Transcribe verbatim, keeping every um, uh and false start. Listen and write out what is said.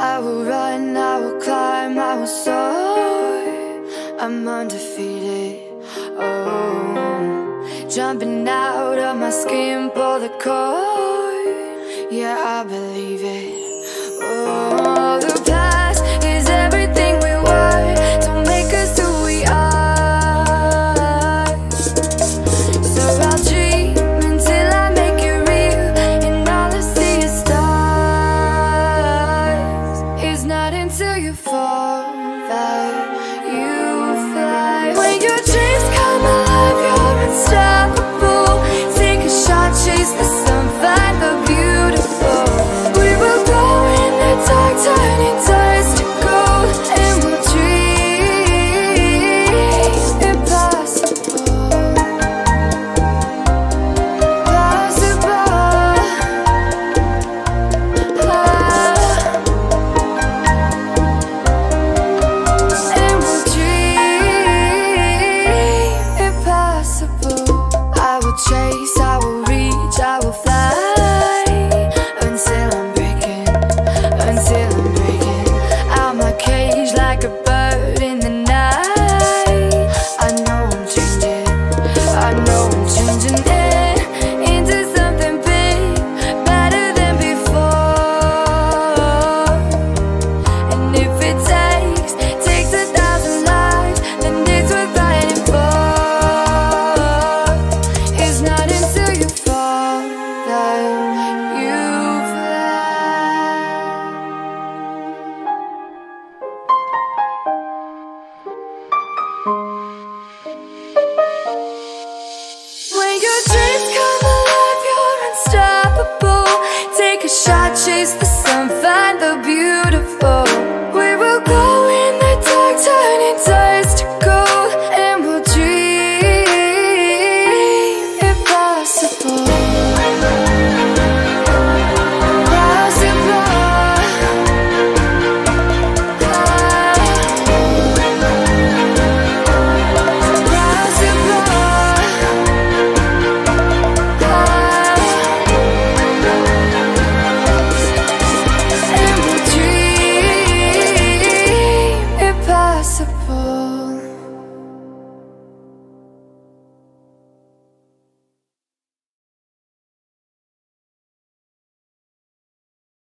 I will run, I will climb, I will soar. I'm undefeated, oh. Jumping out of my skin, pull the cord. Yeah, I believe it, oh. The past is everything we were. Don't make us who we are. So I'll dream until I make it real, and all I see is stars. It's not until you fall that you fly. When your dreams come alive, you're unstoppable. Take a shot, chase the sun, find the beautiful. We will go in the dark, turning dust to gold, and we'll dream impossible. Possible. Ah. And we'll dream impossible. I will chase, I will reach, I will fly until I'm breaking, until I'm breaking out my cage like a bird in the night. I know I'm changing, I know I'm changing it into something big, better than before. And if it takes, takes a thousand lives, then it's worth fighting for. It's not until you fall that you fly. When your dreams come alive, you're unstoppable. Take a shot, chase the sun.